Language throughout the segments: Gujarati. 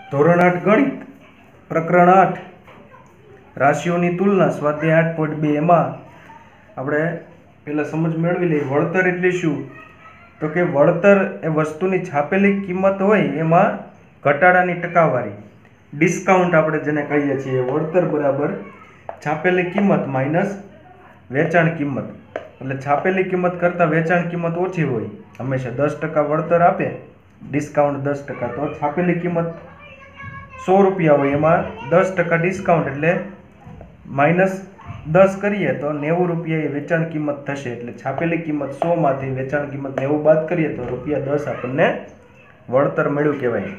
ધોરણ 8 ગણિત પ્રકરણ 8 રાશિઓની તુલના સ્વાધ્યાય 8.2 એમાં આપણે પહેલા સમજ મેળવી લઈએ। વળતર એટલે શું? તો કે વળતર એ વસ્તુની છાપેલી કિંમત હોય એમાં ઘટાડાની ટકાવારી, ડિસ્કાઉન્ટ આપણે જેને કહીએ છીએ। વળતર બરાબર છાપેલી કિંમત માઇનસ વેચાણ કિંમત, એટલે છાપેલી કિંમત કરતાં વેચાણ કિંમત ઓછી હોય હંમેશા। 10% વળતર આપે, ડિસ્કાઉન્ટ 10%, તો છાપેલી કિંમત 100 રૂપિયા હોય એમાં 10% ડિસ્કાઉન્ટ એટલે -10 કરીએ તો 90 રૂપિયા એ વેચાણ કિંમત થશે। એટલે છાપેલી કિંમત 100 માંથી વેચાણ કિંમત 90 બાદ કરીએ તો ₹10 આપણને વળતર મળ્યું કહેવાય।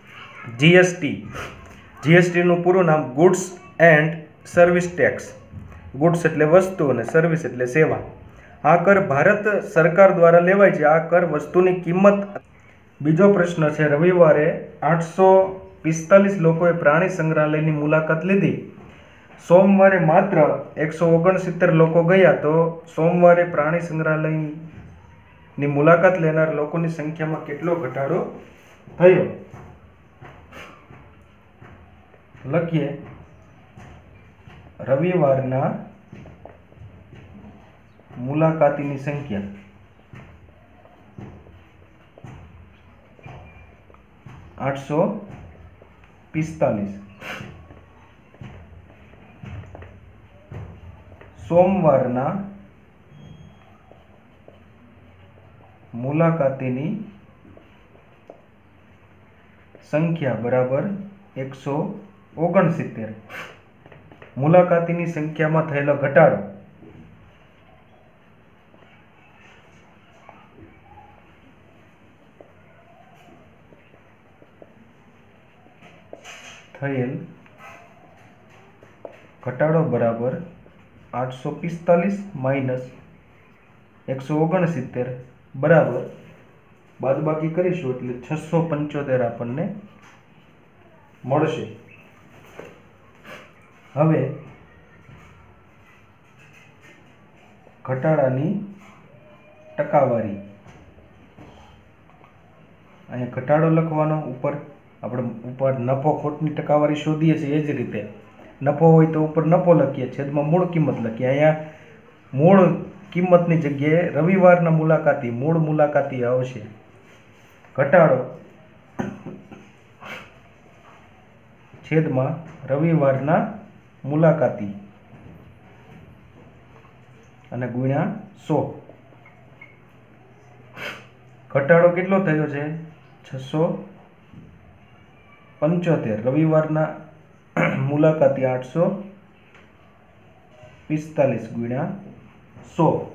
જીએસટી નું પૂરું નામ goods and service tax. Goods એટલે વસ્તુ અને સર્વિસ એટલે સેવા। આ કર ભારત સરકાર દ્વારા લેવાય છે। આ કર વસ્તુની કિંમત। બીજો પ્રશ્ન છે, રવિવારે 845 લોકોએ પ્રાણી સંગ્રહાલયની મુલાકાત લીધી। સોમવારે માત્ર 169 લોકો ગયા, તો સોમવારે પ્રાણી સંગ્રહાલયની મુલાકાત લેનાર લોકોની સંખ્યામાં કેટલો ઘટાડો થયો? લખીએ, રવિવારના મુલાકાતીની સંખ્યા $845, સોમવારના મુલાકાતીની સંખ્યા બરાબર 169। મુલાકાતીની સંખ્યામાં થયેલો ઘટાડો બરાબર 845 માઇનસ 169 બરાબર બાદબાકી કરીશું એટલે 675 આપણને મળશે। હવે ઘટાડાની ટકાવારી, અહીંયા ઘટાડો લખવાનો, ઉપર આપણે ઉપર નફો ખોટની ટકાવારી શોધીએ છીએ એ જ રીતે। નફો હોય તો ઉપર નફો લખીએ, છેદમાં મૂળ કિંમત લખીએ। અહીંયા મૂળ કિંમતની જગ્યાએ રવિવારના મુલાકાતી મૂળ મુલાકાતી આવશે। ઘટાડો છેદમાં રવિવારના મુલાકાતી અને ગુણ્યા 100। ઘટાડો કેટલો થયો છે? 675। રવિવારના મુલાકાતી 845 ગુણ્યા 100।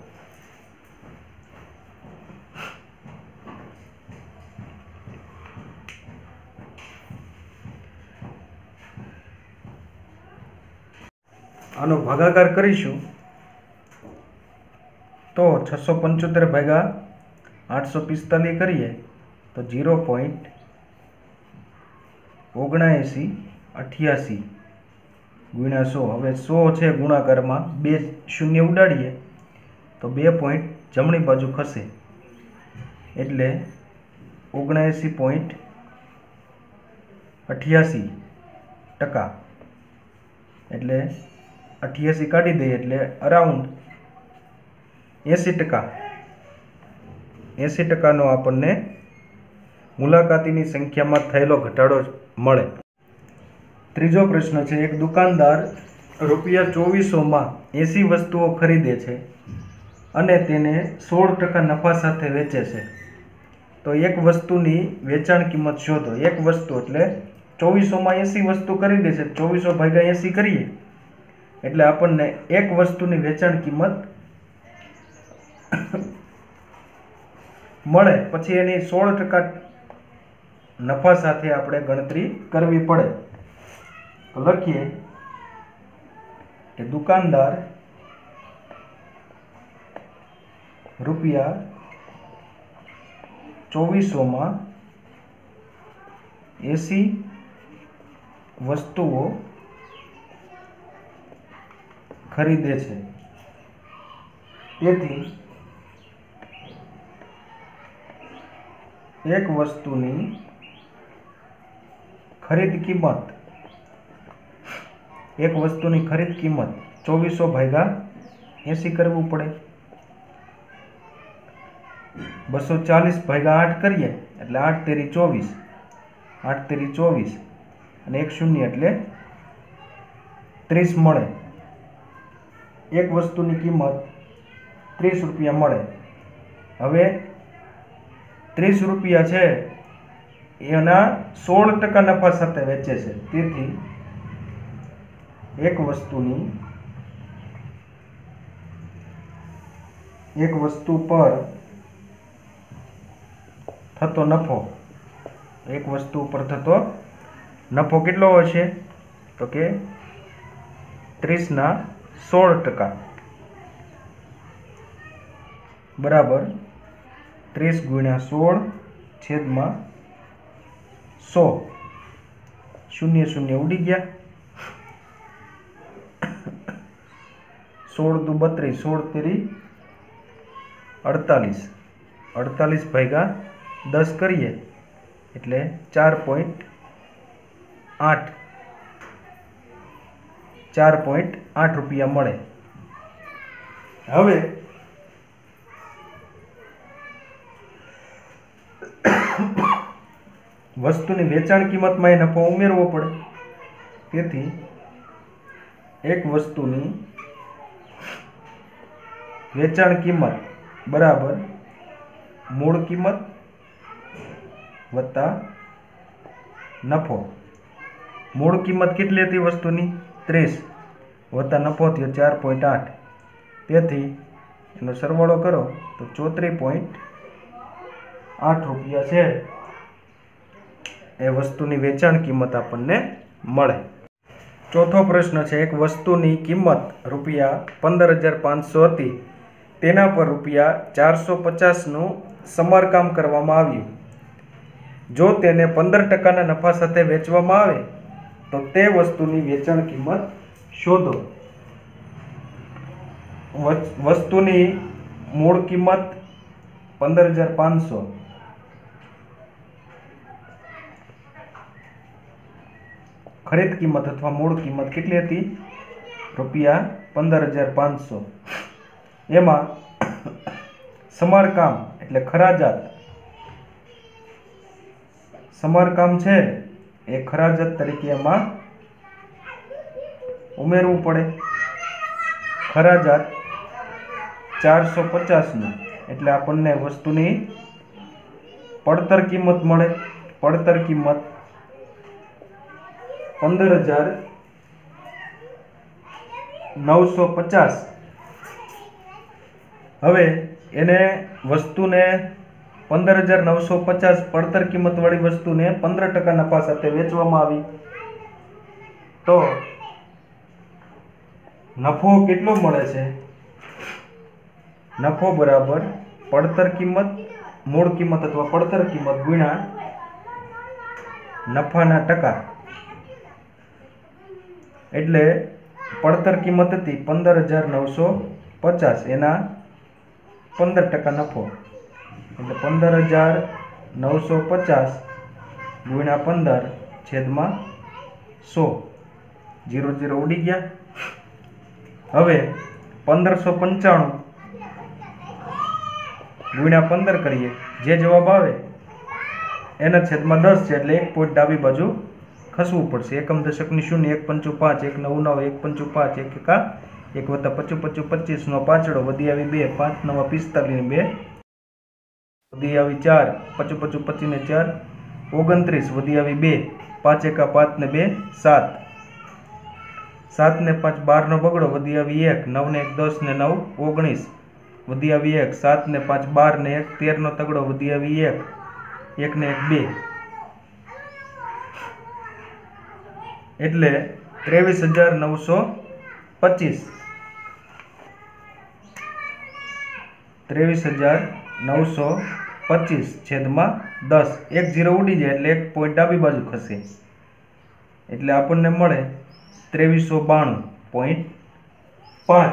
આનો ભાગાકાર કરીશું તો 675 ભાગ્યા 845 કરીએ તો 0.7988 ગુણ્યા 100। હવે 100 છે ગુણાકારમાં, 2 શૂન્ય ઉડાડીએ તો 2 પોઈન્ટ જમણી બાજુ ખસે એટલે 79.88%, એટલે 88 કાઢી દઈએ એટલે અરાઉન્ડ 80%। 80%નો આપણને મુલાકાતીની સંખ્યામાં થયેલો ઘટાડો મળે। ત્રીજો પ્રશ્ન છે, એક દુકાનદાર ₹2400 80 વસ્તુઓ ખરીદે છે અને તેને 16% નફા સાથે વેચે છે, તો એક વસ્તુની વેચાણ કિંમત શોધો। એક વસ્તુ એટલે 2400 80 વસ્તુ ખરીદે છે, 2400 ભાગ્યા 80 કરીએ એટલે આપણને એક વસ્તુની વેચાણ કિંમત મળે। પછી એની 16% નફા સાથે આપણે ગણતરી કરવી પડે। તો લખીએ કે દુકાનદાર ₹2400 80 વસ્તુઓ ખરીદે છે, તેથી એક વસ્તુની खरीद किंमत, एक वस्तुनी खरीद किंमत 2400 भाग्या 80 करवू पड़े। 240 भाग्या 8 करिए एटले 8 तेरी 24, 8 तेरी 24 અને 1 शून्य એટલે 30 મળે। एक वस्तुनी किंमत 30 रुपया મળે। હવે 30 रुपया છે એના 16% નફા સાથે વેચે છે, તેથી एक वस्तु पर थतो नफो, एक वस्तु पर थतो नफो કેટલો હશે તો કે 30 ના 16% बराबर 30 गुण्या 16 छेदमा 100। शून्य शून्य उड़ी गया। 16 दू 32, 16 तेरी 48, 48 भाग्या 10 करिए एटले 4.8 रुपया मळे। हवे वस्तुनी वेचाण किंमत में नफो उमेरवो पड़े, तेथी एक वस्तुनी वेचाण किंमत बराबर मूळ किंमत वत्ता नफो। मूळ किंमत केटली हती वस्तुनी 30 वत्ता नफो थयो 4.8, तेथी एनो सरवाळो करो तो 34.8 रुपया छे ए वस्तुनी वेचाण किंमत आपने मळे। चौथो प्रश्न है, एक वस्तुनी किंमत रुपया 15,500 हती, तेना पर रुपया 450 नु समारकाम करवामां आव्युं। जो तेने 15% ना नफा साथे वेचवामां आवे तो ते वस्तुनी वेचाण किंमत शोधो। वस्तुनी मूळ किंमत 15,500, खरीद किंमत अथवा मूळ किंमत केटली हती रुपया 15,500। एमां समारकाम एटले खराजात, समारकाम छे ए खराजात तरीके एमां उमेरवू पड़े। खराजात 450 नु एटले आपणने वस्तुनी पड़तर किंमत मळे। पड़तर किंमत 15,950। हवे एने वस्तुने 15,950 पड़तर किंमत वाली वस्तु ने 15% नफा साथे वेचवामां आवी तो नफो केटलो मळे छे? नफो बराबर पड़तर किंमत मूळ किंमत अथवा पड़तर किंमत गुण्या नफाना टका। एटले पड़तर किंमत हती 15,950 एना 15% नफो एटले 15,950 गुण्या 15 छेदमा 100। 0 0 उड़ी गया। हवे 1595 गुण्या 15 करिए, जे जवाब आवे एना छेदमा 10 छे एटले 1 पॉइंट डाबी बाजू खसवू पड़शे। एकम दशकनी 0, 1 पंचू 5, 1 9 9, 1 पंचू 5, 1 एका 1 वत्ता 25 25 25 नो पाछड़ो वधी आवी 2, 5 9 45 ने 2 वधी आवी 4, 25 25 25 ने 4 29 वधी आवी 2, 5 एका 5 ने 2 7, 7 ने 5 12 नो बगड़ो वधी आवी 1, 9 ने 1 10 ने 9 19 वधी आवी 1, 7 ने 5 12 ने 1 13 नो तगड़ो वधी आवी 1, 1 ने 1 2 एटले 23,925। 23,925 छेदमा 10। 1 0 उड़ी जाए एटले 1 पॉइंट डाबी बाजू खसे एटले आपणने मळे 2392.5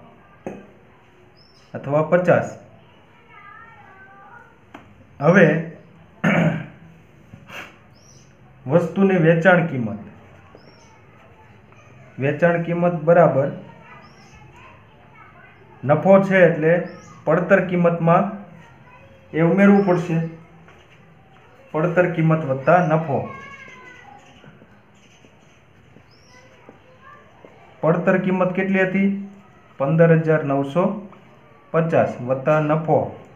अथवा 50। हवे વસ્તુની વેચાણ કિંમત બરાબર નફો છે એટલે પડતર કિંમતમાં એ ઉમેરવું પડશે, પડતર કિંમત વત્તા નફો. પડતર કિંમત કેટલી હતી? 15,950 વત્તા નફો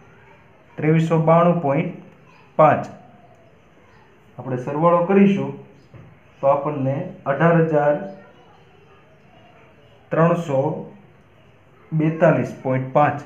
2392.5. આપણે સરવાળો કરીશું તો આપણને 18,342.5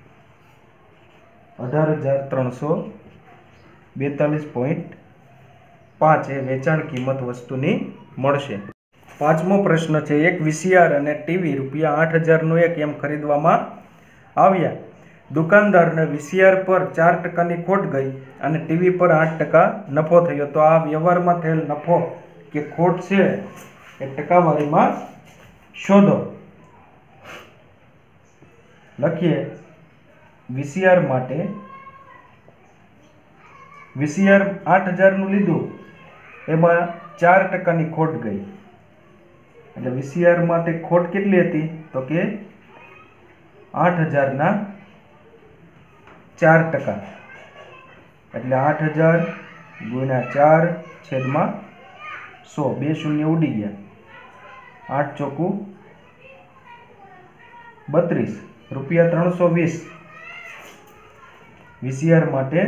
18,342.5 એ વેચાણ કિંમત વસ્તુની મળશે. પાંચમો પ્રશ્ન છે, એક વીસીઆર અને ટીવી ₹8,000નું એક એમ ખરીદવામાં આવ્યા. દુકાનદારને વીસીઆર પર 4%ની ખોટ ગઈ અને ટીવી પર 8% નફો થયો. તો આ વ્યવહારમાં થયેલ નફો કે ખોટ છે એ ટકાવારીમાં શોધો. લખીએ વીસીઆર માટે, વીસીઆર 8,000નું લીધું, એમાં 4%ની ખોટ ગઈ. એટલે વીસીઆર માટે ખોટ કેટલી હતી? તો કે 8,000ના 4%. એટલે 8,000 ગુણ્યા 4/100. 2 શૂન્ય ઉડી ગયા. 8 ચોકું 32. ₹320 વીસીઆર માટે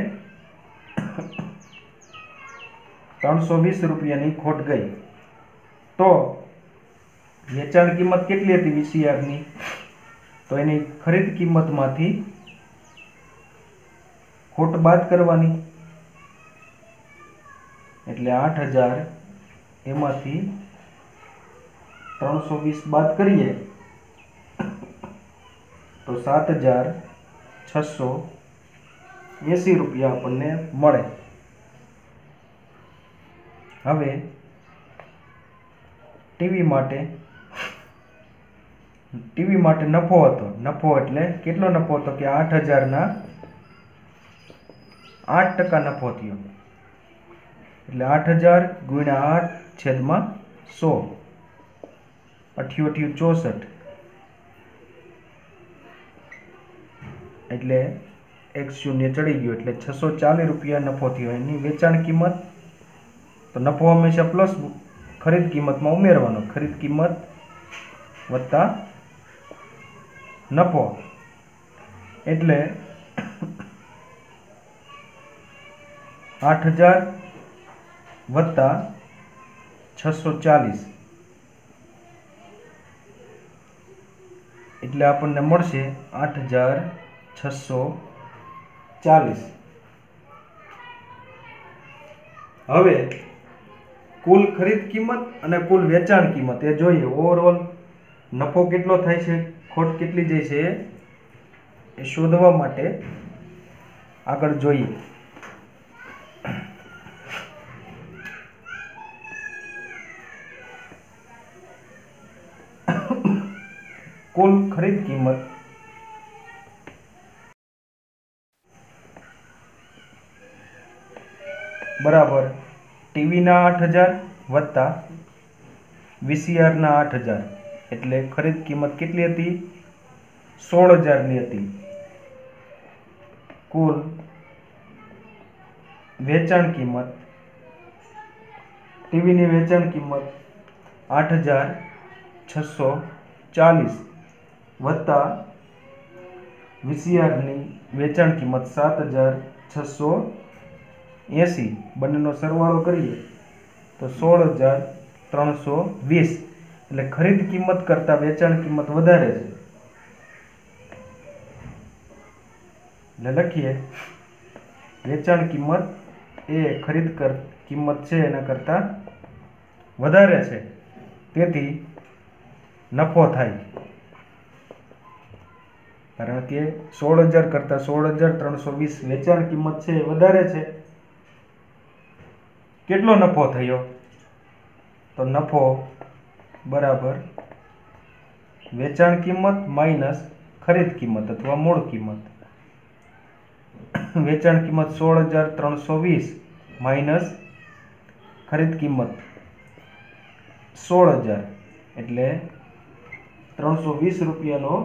320 રૂપિયાની ખોટ ગઈ. તો વેચાણ કિંમત કેટલી હતી વીસીઆરની? તો એની ખરીદ કિંમતમાંથી ખોટ બાદ કરવાની. એટલે 8,000 એમાંથી 320 બાદ કરીએ તો 7,680 રૂપિયા આપણને મળે. હવે ટીવી માટે નફો હતો. નફો એટલે કેટલો નફો હતો? કે 8,000ના 8% નફો થયો. એટલે 8,000 ગુણ્યા 8/100. 88 64. એટલે 1 શૂન્ય ચડી ગયો. એટલે 640 રૂપિયા નફો થયો. એની વેચાણ કિંમત. તો નફો હંમેશા પ્લસ ખરીદ કિંમતમાં ઉમેરવાનો. ખરીદ કિંમત વત્તા નફો. એટલે 8,000 વત્તા 640 એટલે આપણને મળશે 8,640. હવે કુલ ખરીદ કિંમત અને કુલ વેચાણ કિંમત એ જોઈએ. ઓવરઓલ નફો કેટલો થાય છે, ખોટ કેટલી જાય છે એ શોધવા માટે આગળ જોઈએ. કુલ ખરીદ કિંમત બરાબર ટીવીના 8,000 વત્તા વીસીઆરના 8,000. એટલે ખરીદ કિંમત કેટલી હતી? 16,000ની હતી. કુલ વેચાણ કિંમત, ટીવીની વેચાણ કિંમત 8,640 વત્તા વીસીઆરની વેચાણ કિંમત 7,680. બંનેનો સરવાળો કરીએ તો 16,320. એટલે ખરીદ કિંમત કરતાં વેચાણ કિંમત વધારે છે. એટલે લખીએ વેચાણ કિંમત એ ખરીદ કિંમત છે એના કરતાં વધારે છે, તેથી નફો થાય. કારણ કે 16,000 કરતાં 16,320 વેચાણ કિંમત છે એ વધારે છે. કેટલો નફો થયો? તો નફો બરાબર વેચાણ કિંમત માઇનસ ખરીદ કિંમત અથવા મૂળ કિંમત. વેચાણ કિંમત 16,320 માઇનસ ખરીદ કિંમત 16,000 એટલે 320 રૂપિયાનો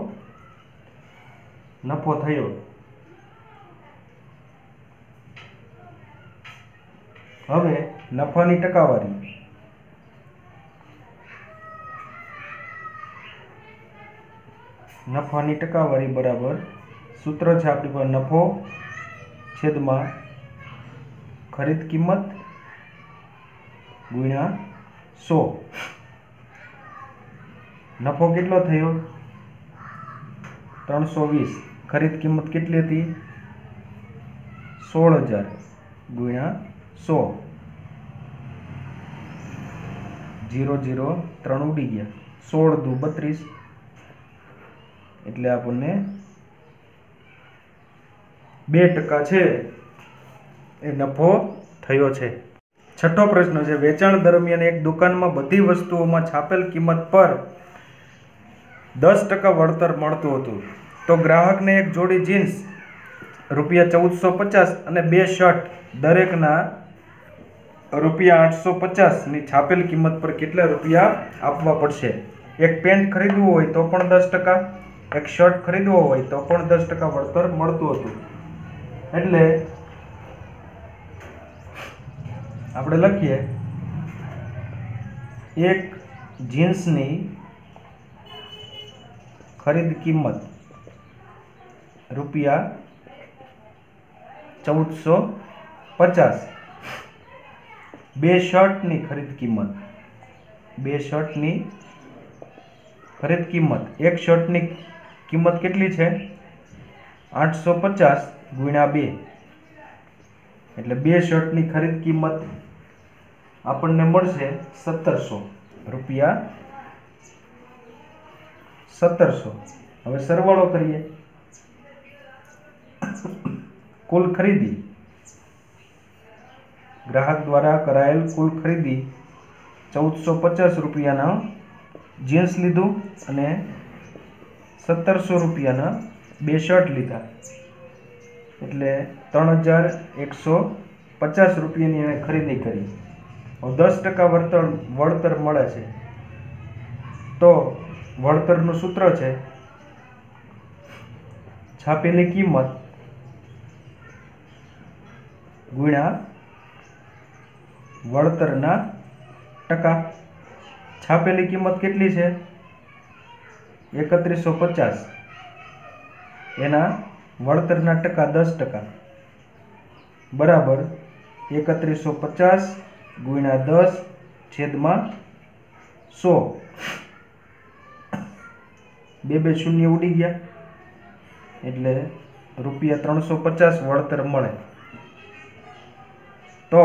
નફો થયો। હવે નફાની ટકાવારી, નફાની ટકાવારી બરાબર સૂત્ર છે આપણી પાસે નફો છેદમાં ખરીદ કિંમત ગુણ્યા 100। નફો કેટલો થયો? 320। ખરીદ કિંમત કેટલી હતી? 16,000 ગુણ્યા 100। 0 0 3 ઉડી ગયા, 16 દુ 32 એટલે આપણને 2% છે એ નફો થયો છે। છઠ્ઠો પ્રશ્ન છે, વેચાણ દરમિયાન એક દુકાનમાં બધી વસ્તુઓમાં છાપેલ કિંમત પર 10% વળતર મળતું હતું, તો ગ્રાહકને એક જોડી જીન્સ ₹1450 અને 2 શર્ટ દરેકના ₹850 ની છાપેલ કિંમત પર કેટલા રૂપિયા આપવા પડશે? એક પેન્ટ ખરીદવું હોય તો પણ 10%, એક શર્ટ ખરીદવો હોય તો પણ 10% વળતર મળતું હતું। એટલે આપણે લખીએ, એક જીન્સની ખરીદ કિંમત ₹1450, 2 શર્ટની ખરીદ કિંમત, 2 શર્ટની ખરીદ કિંમત, એક શર્ટની કિંમત કેટલી છે? 850 ગુણ્યા 2 એટલે 2 શર્ટની ખરીદ કિંમત આપણને મળશે 1700 રૂપિયા, 1700। હવે સરવાળો કરીએ, કુલ ખરીદી, ગ્રાહક દ્વારા કરાયેલ કુલ ખરીદી 1450 રૂપિયાના જીન્સ લીધું અને 1700 રૂપિયાના 2 શર્ટ લીધા, એટલે 3150 રૂપિયાની એણે ખરીદી કરી। 10% વળતર મળે છે, તો વળતરનું સૂત્ર છે છાપેલી કિંમત ગુણ્યા વળતરના ટકા। છાપેલી કિંમત કેટલી છે? 3150, એના વળતરના ટકા 10% બરાબર 3150 ગુણ્યા 10 છેદમાં 100। 2 શૂન્ય ઉડી ગયા એટલે ₹350 વળતર મળે। તો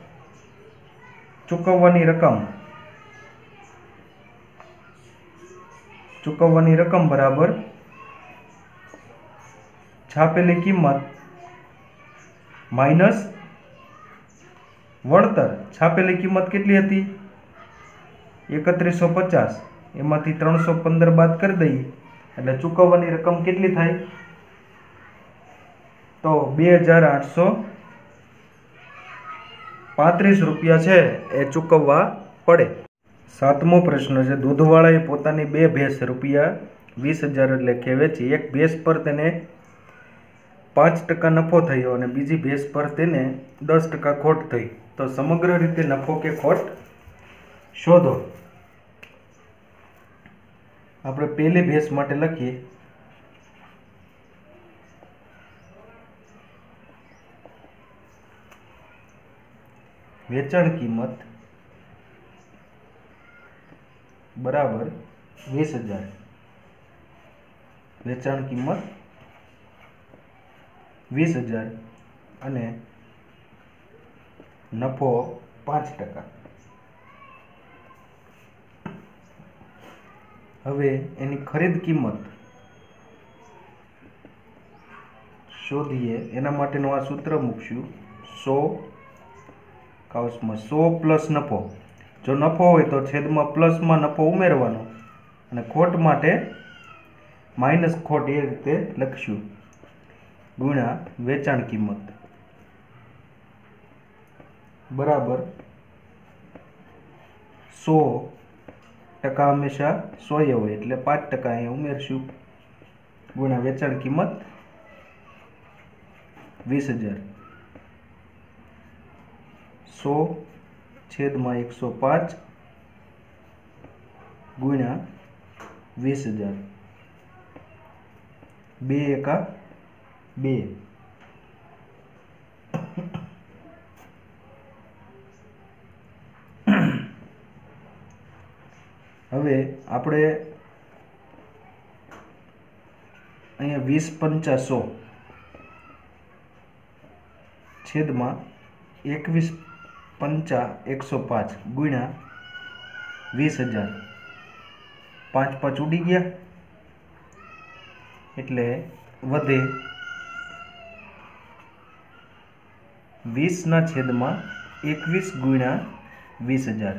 ચૂકવવાની રકમ બરાબર છાપેલી કિંમત માઇનસ વળતર। છાપેલી કિંમત કેટલી હતી? 3150, એમાંથી 315 બાદ કરી દઈએ એટલે ચૂકવવાની રકમ કેટલી થાય? તો 2835 રૂપિયા છે એ ચૂકવવા પડે। સાતમો પ્રશ્ન છે, દૂધવાળાએ પોતાની 2 ભેંસ ₹20,000 લેખે વેચી। એક ભેંસ પર તેને 5% નફો થયો અને બીજી ભેંસ પર તેને 10% ખોટ થઈ, તો સમગ્ર રીતે નફો કે ખોટ શોધો। આપણે પહેલી ભેંસ માટે લખીએ, વેચાણ કિંમત બરાબર 20,000, વેચાણ કિંમત 20,000 અને નફો 5%। હવે એની ખરીદ કિંમત શોધીએ, એના માટેનું આ સૂત્ર મૂકશું, 100 પ્લસ નફો। જો નફો હોય તો છેદમાં પ્લસમાં નફો ઉમેરવાનો અને ખોટ માટે માઇનસ ખોટ, એ રીતે લખશું, ગુણ્યા વેચાણ કિંમત બરાબર 100% હંમેશા 100 હોય એટલે 5% અહીંયા ઉમેરશું ગુણ્યા વેચાણ કિંમત 20,000 100/105 ગુણ્યા 20,000 2 એકા 2 હવે આપણે અહીંયા 20 × 100 છેદમાં 21 × 105 ગુણ્યા 20,000 5 5 ઉડી ગયા એટલે વધે 20/21 ગુણ્યા 20,000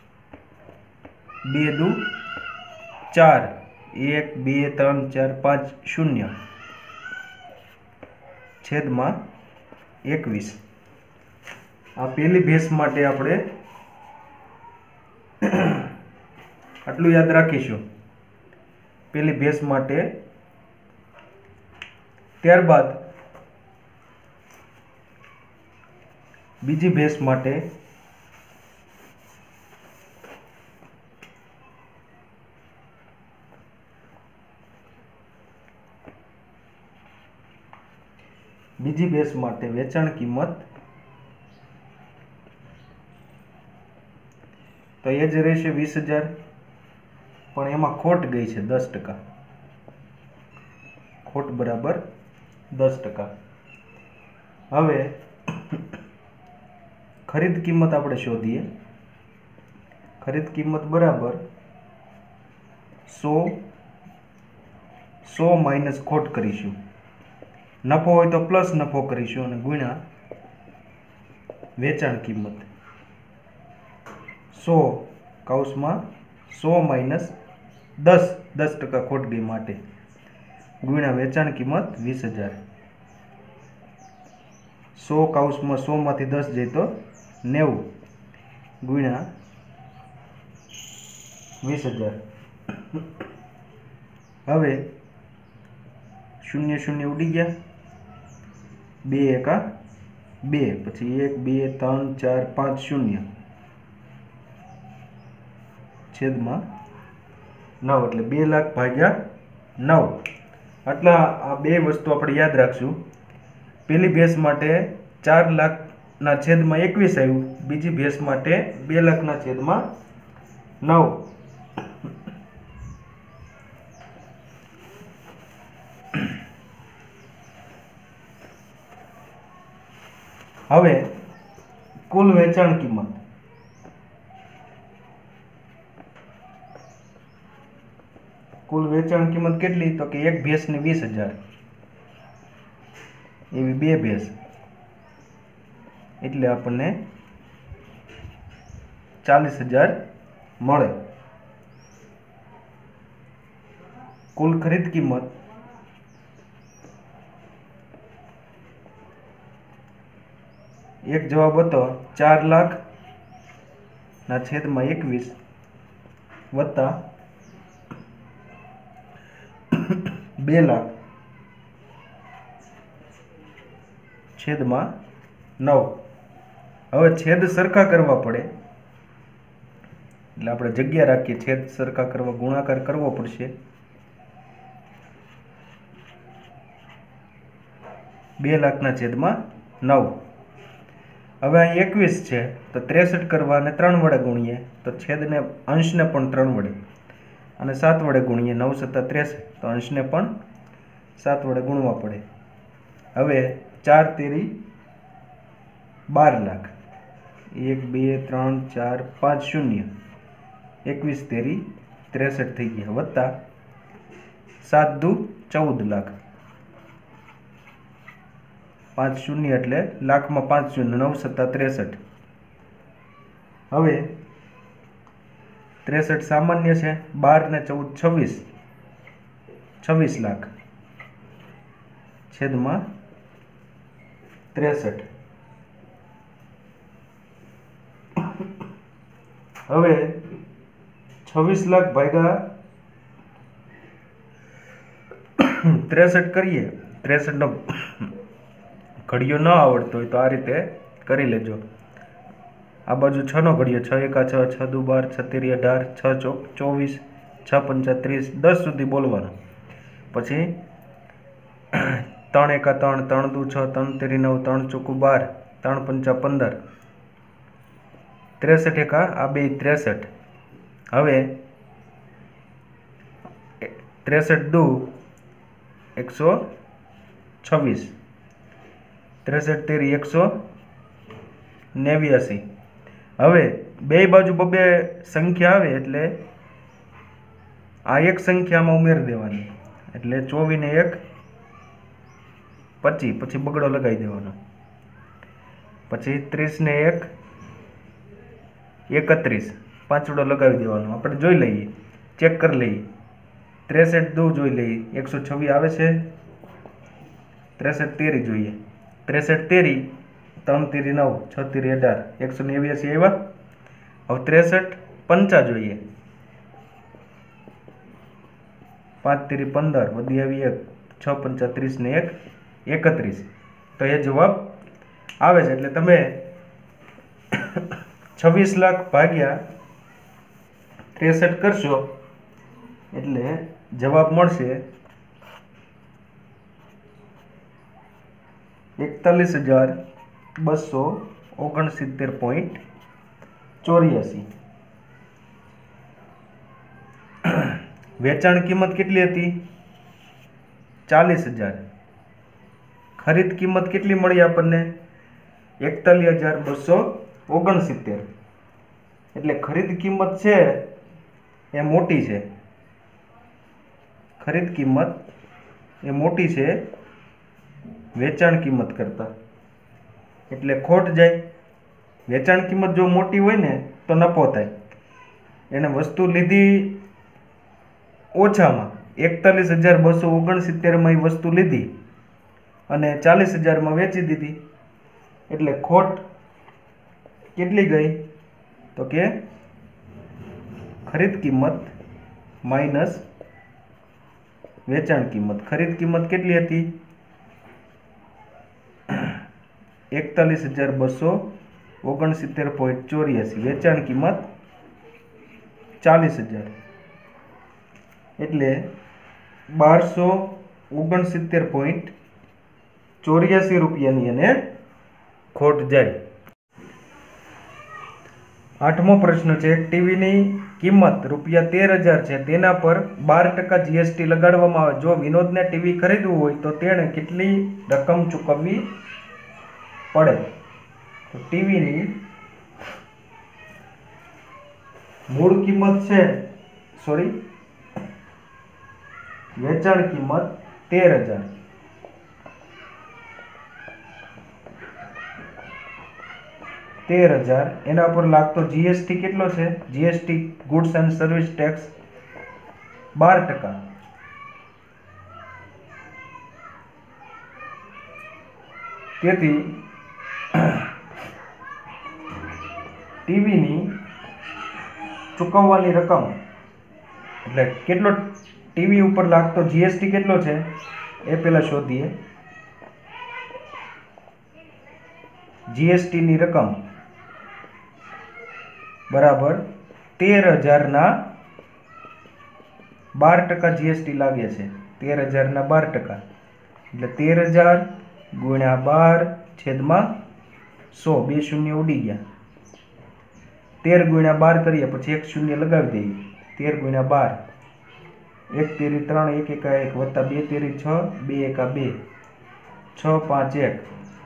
2 દુ 4 1 2 3 4 5 0 છેદમાં 21 આ પહેલી ભેંસ માટે આપણે આટલું યાદ રાખીશું પહેલી ભેંસ માટે ત્યારબાદ બીજી ભેંસ માટે વેચાણ કિંમત તો એ જ રહેશે 20,000 પણ એમાં ખોટ ગઈ છે 10%. ખોટ બરાબર 10%. હવે ખરીદ કિંમત આપણે શોધીએ. ખરીદ કિંમત બરાબર 100 માઇનસ ખોટ કરીશું. નફો હોય તો પ્લસ નફો કરીશું અને ગુણ્યા વેચાણ કિંમત 100 10% ખોટ ગઈ માટે ગુણ્યા વેચાણ કિંમત 20,000 100 માંથી 10 જાય તો 90 ગુણ્યા 20,000 હવે 0 0 ઉડી ગયા 2 એકા 2 પછી 1 2 3 4 5 0 છેદમાં 9 એટલે 2 લાખ ભાગ્યા 9 આટલા આ બે વસ્તુ આપણે યાદ રાખશું. પહેલી ભેંસ માટે 4 લાખના છેદમાં 21 આવ્યું, બીજી ભેંસ માટે 2 લાખના છેદમાં 9. હવે કુલ વેચાણ કિંમત કેટલી તો કે એક ભેંસની 20,000 એવી બે ભેંસ એટલે આપણને 40,000 મળે. કુલ ખરીદ કિંમત એક જવાબ હતો 4 લાખ ના છેદમાં 21 વત્તા 2 લાખ છેદમાં 9. હવે છેદ સરખા કરવા પડે એટલે આપણે જગ્યા રાખીએ. છેદ સરખા કરવા ગુણાકાર કરવો પડશે. 2 લાખના છેદમાં 9. હવે અહીં 21 છે તો 63 કરવા અને 3 વડે ગુણીએ તો છેદને અંશને પણ 3 વડે અને 7 વડે ગુણીએ 9 × 7 = 63 તો અંશને પણ 7 વડે ગુણવા પડે. હવે 4 તેરી 12 લાખ 1 2 3 4 5 0 21 તેરી 63 થઈ ગયા વત્તા 7 દુ 14 લાખ 5 0 એટલે લાખમાં 5 0 9 × 7 = 63. હવે 63 સામાન્ય છે 12 ને 14 26 લાખ છેદમાં 63. હવે 26 લાખ ભાગ્યા 63 કરીએ, 63 નો ઘડિયો ન આવડતો હોય તો આ રીતે કરી લેજો. આ બાજુ 6 નો ઘડિયો 6 એકા 6, 6 દુ 12, 6 તેરી 18, 6 ચોક 24, 6 પંચા 30, 10 સુધી બોલવાનું. પછી 3 એકા 3, 3 દુ 6, 3 તેરી 9, 3 ચોકુ 12, 3 પંચા 15, 63 એકા આ બે 63. હવે 63 દુ 126, 63 તેરી 189. હવે બે બાજુ બબે સંખ્યા આવે એટલે આ એક સંખ્યામાં ઉમેરી દેવાની, એટલે 24 ને 1 25, પછી બગડો લગાવી દેવાનો. પછી 30 ને 1 31, પાંચડો લગાવી દેવાનો. આપણે જોઈ લઈએ, ચેક કરી લઈએ. 63 દુ જોઈ લઈએ, 126 આવે છે. 63 તેરી જોઈએ, 63 તેરી 3 તેરી 9, 6 તેરી 18, 189 આવ્યા. હવે 63 પંચા જોઈએ, 5 તેરી 15, વધી આવી 1, 6 પંચા 30 ને 1 31. તો એ જવાબ આવે છે. એટલે તમે 26 લાખ ભાગ્યા 63 કરશો એટલે જવાબ મળશે 41,269.84. વેચાણ કિંમત કેટલી હતી? 40,000. ખરીદ કિંમત કેટલી મળી આપણને? 41,269. એટલે ખરીદ કિંમત છે એ મોટી છે. ખરીદ કિંમત એ મોટી છે વેચાણ કિંમત કરતાં, એટલે ખોટ જાય. વેચાણ કિંમત જો મોટી હોય ને તો નફો થાય. એને વસ્તુ લીધી ઓછામાં, 41,269 વસ્તુ લીધી અને 40,000 વેચી દીધી, એટલે ખોટ કેટલી ગઈ? તો કે ખરીદ કિંમત માઇનસ વેચાણ કિંમત. ખરીદ કિંમત કેટલી હતી? 41,269.84. વેચાણ કિંમત 40,000, એટલે 1269.84 રૂપિયાની એને ખોટ જાય. 8મો પ્રશ્ન છે, ટીવીની કિંમત ₹13,000 છે, તેના પર 12% જીએસટી લગાડવામાં આવે. જો વિનોદને ટીવી ખરીદવું હોય તો તેણે કેટલી રકમ ચૂકવવી પડે? તો ટીવીની મૂળ કિંમત છે, વેચાણ કિંમત 13,000. એના પર લાગતો જીએસટી કેટલો છે? GST goods and service tax 12%. તેથી ટીવીની ચૂકવવાની રકમ એટલે કેટલો ટીવી ઉપર લાગતો જીએસટી કેટલો છે એ પહેલા શોધીએ. જીએસટીની રકમ બરાબર 13,000 12% જીએસટી લાગે છે. 13,000 12%, એટલે 13,000 ગુણ્યા 12/100, બે શૂન્ય ઉડી ગયા. 13 ગુણ્યા 12 કરીએ, પછી એક શૂન્ય લગાવી દઈએ. 13 ગુણ્યા 12, 1 તેરી 3, 1 એકા 1, વત્તા 2 તેરી 6, 2 એકા 2, 6 5 1,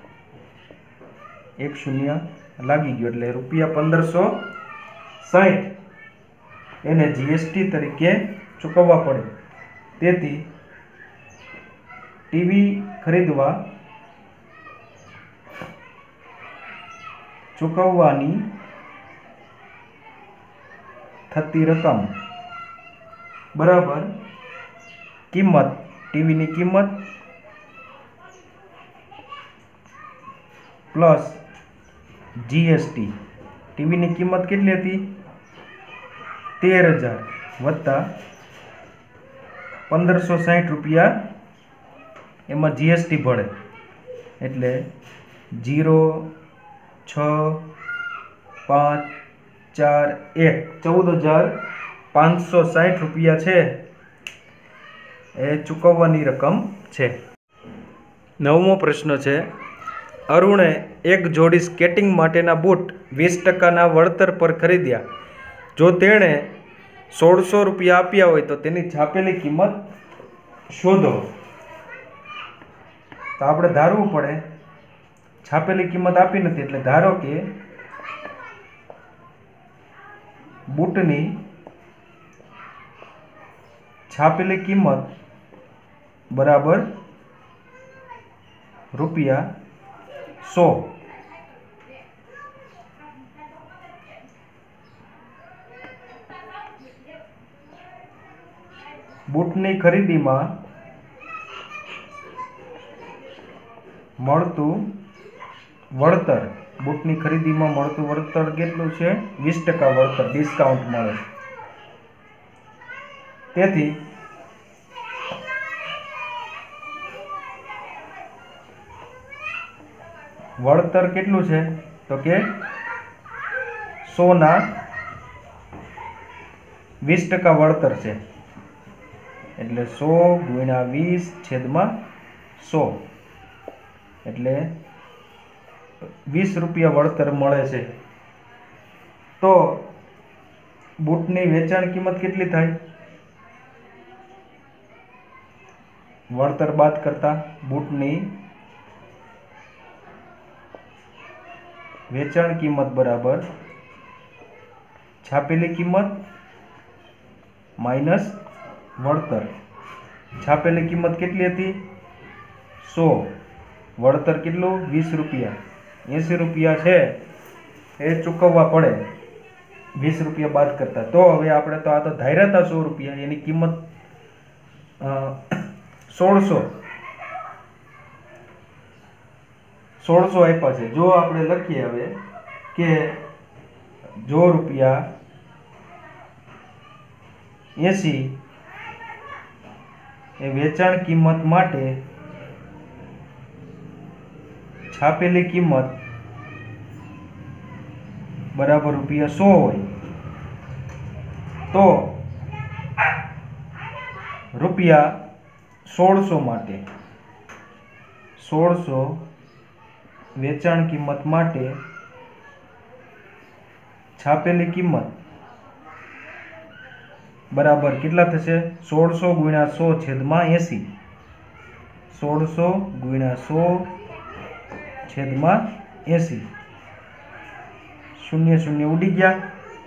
એક શૂન્ય લાગી ગયો, એટલે ₹1,560 એને જીએસટી તરીકે ચૂકવવા પડે. તેથી ટીવી ખરીદવા ચૂકવવાની થતી રકમ બરાબર કિંમત, ટીવીની કિંમત પ્લસ જીએસટી. ટીવીની કિંમત કેટલી હતી? 13,000 વત્તા 1,560 રૂપિયા એમાં જીએસટી ભળે એટલે 0 6 5 4 1 14,560 રૂપિયા છે એ ચૂકવવાની રકમ છે। 9મો પ્રશ્ન છે, અરુણે એક જોડી સ્કેટિંગ માટેના બૂટ 20% વળતર પર ખરીદ્યા। જો તેણે 1,600 રૂપિયા આપ્યા હોય તો તેની છાપેલી કિંમત શોધો। તો આપણે ધારવું પડે, છાપેલી કિંમત આપી નથી એટલે ધારો કે બૂટની છાપેલી કિંમત બરાબર રૂપિયા 100। બૂટની ખરીદીમાં મળતું વળતર, બૂટની ખરીદીમાં મળતું વળતર કેટલું છે? 20% વળતર, ડિસ્કાઉન્ટ મળે। તેથી વળતર કેટલું છે? તો કે 100 ના 20% વળતર છે એટલે 100 ગુણ્યા 20/100 એટલે 20 રૂપિયા વળતર મળે છે। તો બૂટની વેચાણ કિંમત કેટલી થાય? વળતર બાદ કરતા બૂટની વેચાણ કિંમત બરાબર છાપેલી કિંમત માઇનસ વળતર। છાપેલી કિંમત કેટલી હતી? 100, વળતર કેટલું? 20 રૂપિયા, 80 રૂપિયા છે એ ચૂકવવા પડે 20 રૂપિયા બાદ કરતા। તો હવે આપણે તો આ તો ધાર્યા હતા 100 રૂપિયા, એની કિંમત 1,600 આપ્યા છે। જો આપણે લખીએ હવે કે જો રૂપિયા 80 એ વેચાણ કિંમત માટે છાપેલી કિંમત બરાબર રૂપિયા 100 હોય તો રૂપિયા 1,600 માટે 1,600 વેચાણ કિંમત માટે છાપેલી કિંમત બરાબર કેટલા થશે? 1,600 ગુણ્યા 100/80, 1,600 ગુણ્યા 100/80, 0 0 ઉડી ગયા।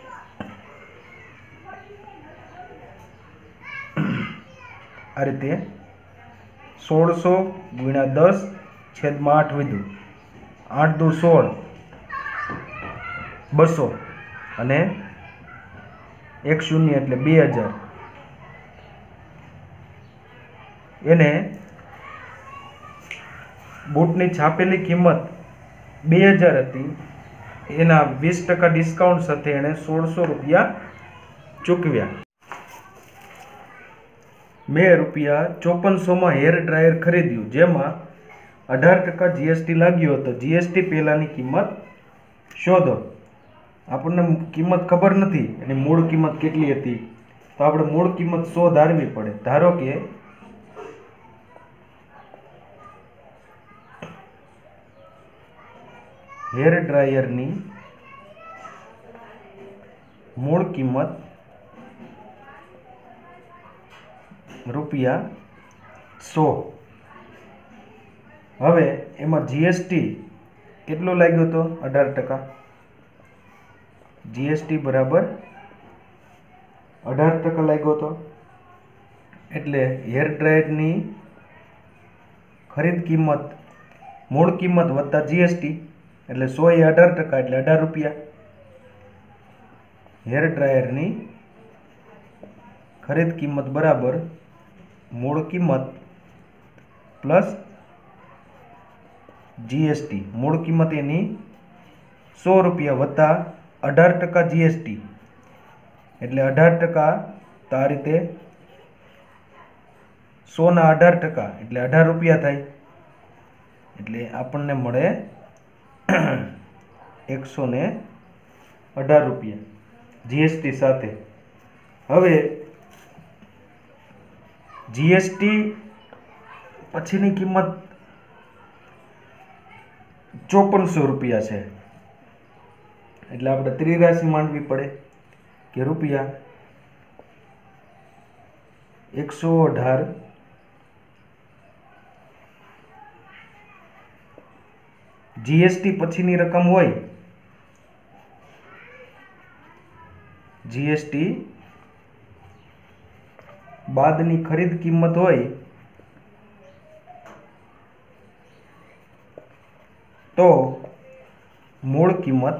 આ રીતે 1,600 ગુણ્યા 10/8 વધ્યું, 8 દુ 16, 200 અને 1 0 એટલે 2000। એને બૂટની છાપેલી કિંમત 2000 હતી, એના 20% ડિસ્કાઉન્ટ સાથે એણે 1,600 રૂપિયા ચૂકવ્યા। મેં રૂપિયા 5400માં હેર ડ્રાયર ખરીદ્યું જેમાં 18% જીએસટી લાગ્યો હતો। જીએસટી પહેલાની કિંમત શોધો। આપણને કિંમત ખબર નથી એની મૂળ કિંમત કેટલી હતી, તો આપણે મૂળ કિંમત 100 ધારવી પડે। ધારો કે હેર ડ્રાયરની મૂળ કિંમત રૂપિયા 100। હવે એમાં જીએસટી કેટલો લાગ્યો હતો? 18%। જીએસટી બરાબર 18% લાગ્યો હતો એટલે હેર ડ્રાયરની ખરીદ કિંમત મૂળ કિંમત વત્તા જીએસટી એટલે 100 એ 18% એટલે 18 રૂપિયા। હેર ડ્રાયરની ખરીદ કિંમત બરાબર મૂળ કિંમત પ્લસ જીએસટી। મૂળ કિંમત એની 100 રૂપિયા વત્તા 18% જીએસટી એટલે 18%, તો આ રીતે 100 ના 18% એટલે 18 રૂપિયા થાય, એટલે આપણને મળે 118 રૂપિયા જીએસટી સાથે. હવે જીએસટી પછીની કિંમત 5400 રૂપિયા છે, એટલે આપણે ત્રિરાશિ માંડવી પડે કે રૂપિયા 118 જીએસટી પછીની રકમ હોય, જીએસટી બાદની ખરીદ કિંમત હોય તો મૂળ કિંમત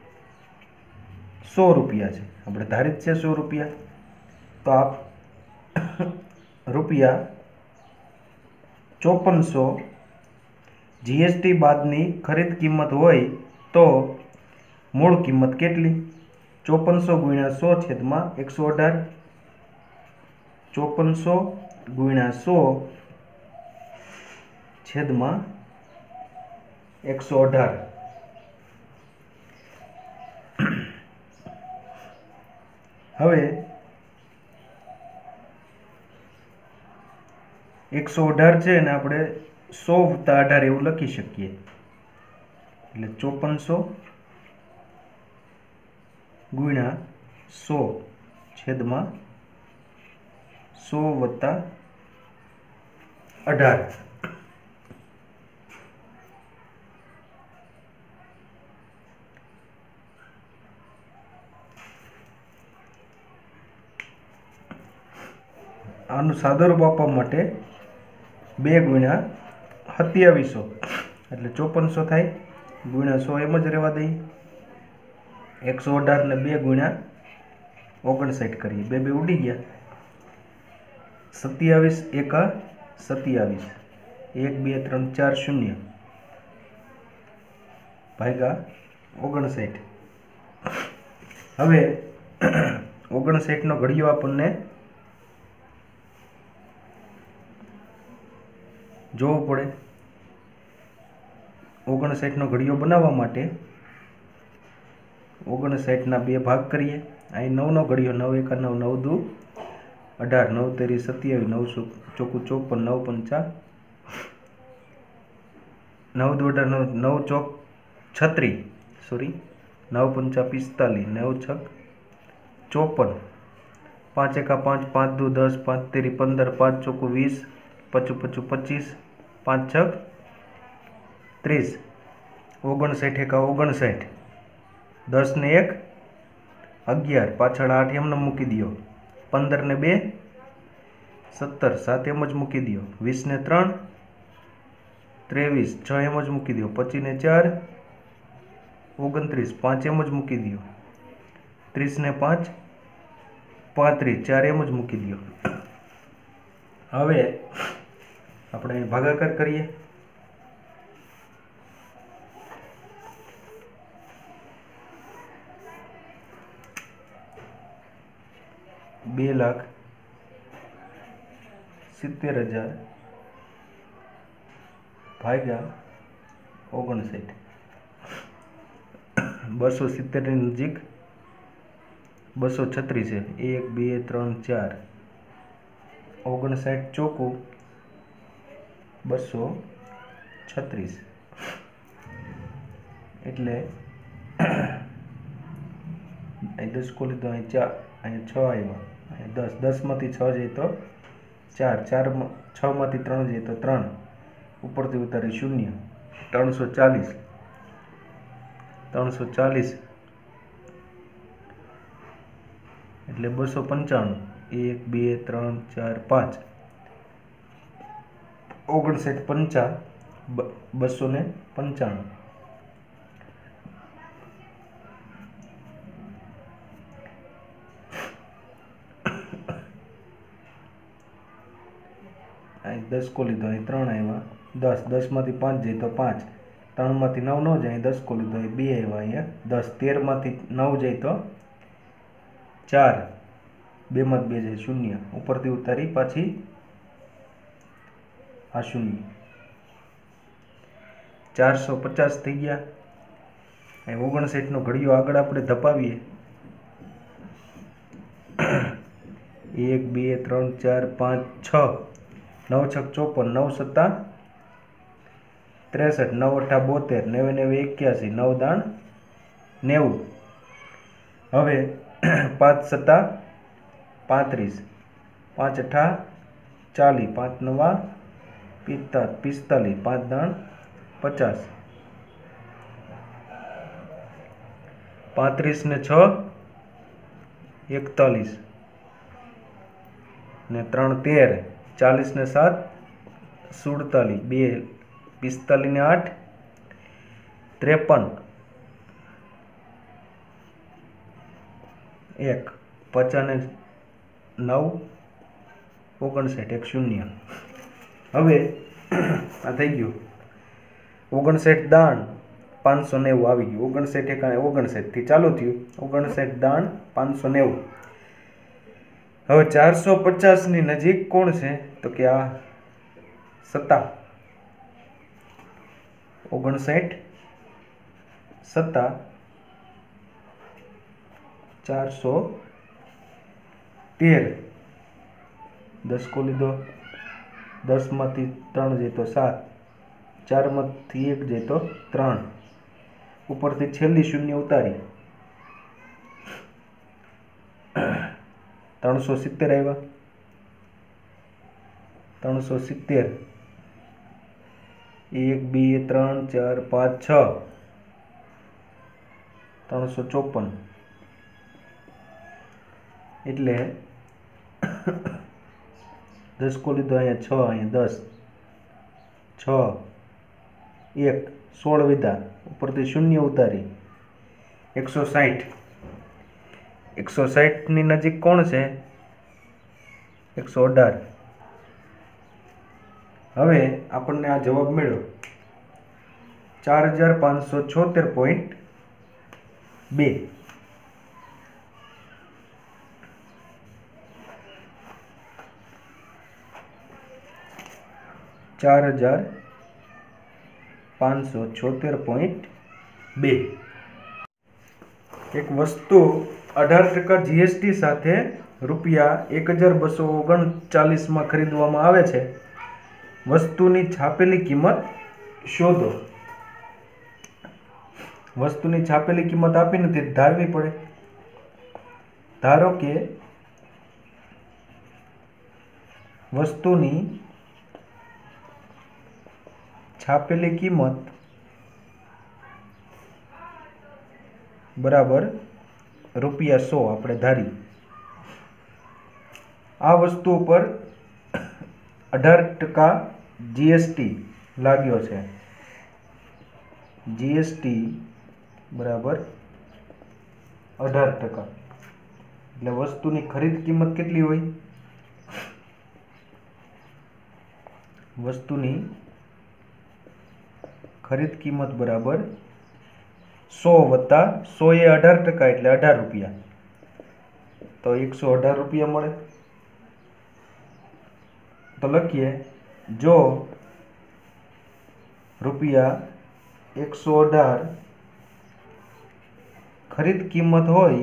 100 રૂપિયા છે. આપણે ધારિત છે 100 રૂપિયા, તો આપ રૂપિયા 5400 જીએસટી બાદની ખરીદ કિંમત હોય તો મૂળ કિંમત કેટલી? 5400 ગુણ્યા 100 છેદમાં 118, 5400 ગુણ્યા 100 છેદમાં 118. હવે 118 છે અને આપણે 100 વત્તા 18 એવું લખી શકીએ, એટલે 5400 ગુણ્યા 100 છેદમાં 100 વત્તા 18. આનું સાદુરૂપ આપવા માટે 2 ગુણ્યા 2700 એટલે 5400 થાય, ગુણ્યા 100 એમ જ રહેવા દઈએ. 118 ને 2 ગુણ્યા 59 કરીએ, 2 ઉડી ગયા. 27 એકા 27, 1 2 3 4 0 ભાગ્યા 59. હવે 59 નો ઘડિયો આપણને જોવું પડે. 59 નો ઘડિયો બનાવવા માટે 59 ના 2 ભાગ કરીએ. અહીં 9 નો ઘડિયો, 9 એકા 9, 9 દુ 18, 9 તેરી 27, 9 ચોકુ 54, 9 પંચા 9 દુ 18, 9 ચોક 36, સોરી 9 પંચા 45, 9 છક 54, 5 એકા 5, 5 દુ 10, 5 તેરી 15, 5 ચોકુ 20, 55 25, 5 છક 30, 59 એકા 59, 10 ને 1 11, પાછળ 8 એમને મૂકી દો, 15 ને 2 17, 7 એમ જ મૂકી દો, 20 ને 3 23, 6 એમ જ મૂકી દો, 25 ને 4 29, 5 એમ જ મૂકી દો, 30 ને 5 35, 4 એમ જ મૂકી દો. હવે આપણે ભાગાકાર કરીએ. 2,70,000 ભાગ્યા 59, 270 ની નજીક 236 છે. 1 2 3 4, 59 ચોકું 236, એટલે અહીં 10 કો લીધો, અહીં 4, અહીં 6 આવ્યા, અહીં 10, 10 માંથી 6 જાય તો 4, 6 માંથી 3 જાય તો 3, ઉપરથી ઉતારી 0, 340, 340 એટલે 295, 1 2 3 4 5, 59 પંચા 295. અહીં 10 કો લીધો, અહીં 3 આવ્યા, 10, 10 માંથી 5 જાય તો 5, 3 માંથી 9 ન જાય, 10 કો લીધો, અહીં 2 આવ્યા, અહીંયા 10, 13 માંથી 9 જાય તો 4 2 માં 2 જાય 0 ઉપरથી ઉતારી પાછી आ 0 450 થઈ ગયા। 59 નો ઘડિયો આગળ આપણે ધપાવીએ 1 2 3 4 5 6 9 6 54 9 7 63 9 8 72 9 9 81 9 દાણ 90। હવે 5 7 35 5 8 40 5 9 45 5 દાણ 50 35 ને 6 41 ने 3 13 40 ने 7 47 2 45 ने 8 53 1 50 ने 9 59 1 0। હવે આ થઈ ગયું 59 દાણ 590 આવી ગયું 59 એકાણે 59 થી ચાલુ થયું 59 દાણ 590। હવે 450 ની નજીક કોણ છે તો કે આ 7 59 7 413 10 को लीधो 10 मांथी 3 जाए तो 7 4 मांथी 1 जाए तो 3 उपरथी छेल्ली शून्य उतारी 370 आव्या 370 1 2 3 4 5 6 354 એટલે 10 को लीधो अँ 6 अँ 10 6 1 16 विधा उपरथी शून्य उतारी 160 160 ની નજીક કોણ છે 118। હવે આપણને આ જવાબ મળ્યો 4576.2। 4576.2। एक वस्तु 18% जीएसटी साथे ₹1239 में खरीदवामां आवे छे। वस्तुनी छापेली किंमत शोधो। वस्तुनी छापेली किंमत आपी नथी धारवी पड़े। धारो के वस्तुनी छापेली किंमत बराबर ₹100 આપણે ધારી। આ વસ્તુ પર 18% જીએસટી લાગ્યો છે। જીએસટી બરાબર 18%। એટલે વસ્તુની ખરીદ કિંમત કેટલી હોય? વસ્તુની खरीद किंमत बराबर 100 वत्ता 100 ए 18% एटले 18 रुपया तो 118 रुपया मळे। तो लखीए जो रुपया 118 खरीद किंमत होय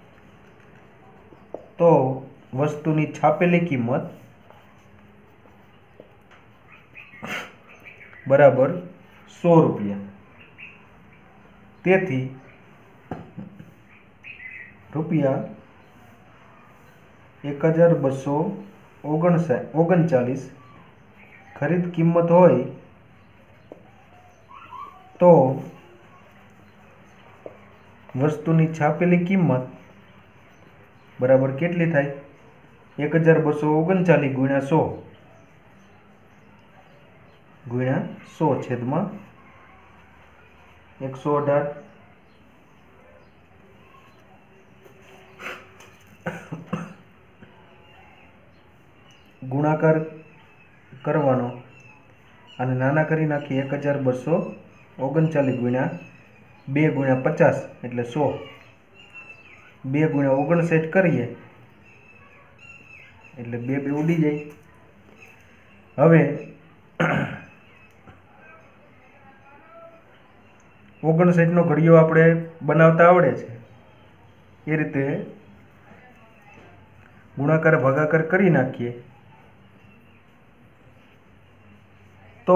तो वस्तुनी छापेली किंमत बराबर 100 रुपया। तेथी रुपया 1239 खरीद किंमत होय तो वस्तुनी छापेली किंमत बराबर केटली थाय? 1239 गुण्या 100 गुण्या 100 छेदमां 118। गुणाकार करवानो અને નાના કરી નાખી 1239 ગુણ્યા 2 ગુણ્યા 50 એટલે 100 2 ગુણ્યા 59 કરીએ એટલે 2 2 ઉડી જાય। હવે 59 નો ઘડિયો આપણે બનાવતા આવડે છે એ રીતે ગુણાકાર ભાગાકાર કરી નાખીએ તો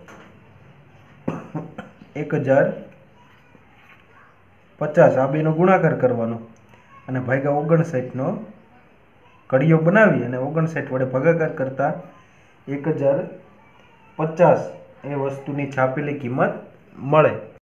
1050 આ બેનો ગુણાકાર કરવાનો અને ભાગ્યા 59 નો ઘડિયો બનાવી અને 59 વડે ભાગાકાર કરતા 1050 એ વસ્તુની છાપેલી કિંમત મળે।